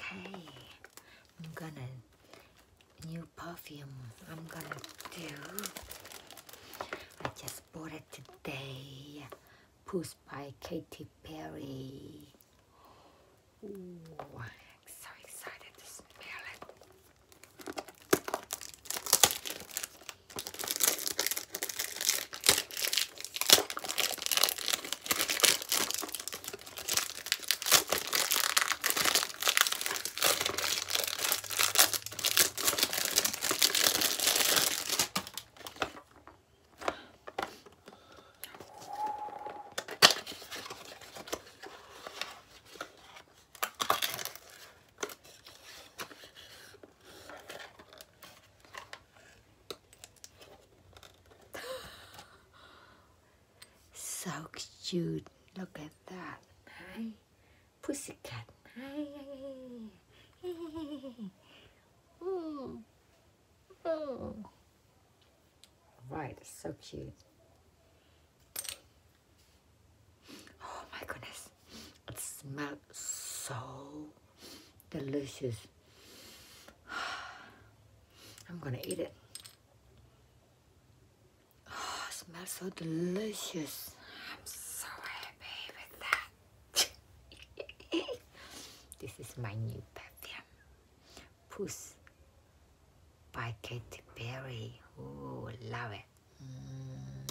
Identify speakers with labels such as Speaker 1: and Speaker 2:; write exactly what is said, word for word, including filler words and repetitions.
Speaker 1: Okay, I'm gonna new perfume I'm gonna do. I just bought it today. Purr by Katy Perry. Ooh, I'm so excited to smell it. So cute. Look at that. Hi, pussycat. Hi. Mm. Oh. Right, so cute. Oh my goodness. It smells so delicious. I'm gonna eat it. Oh, it smells so delicious. I'm so happy with that. This is my new perfume. Purr by Katy Perry. Oh, love it. Mm.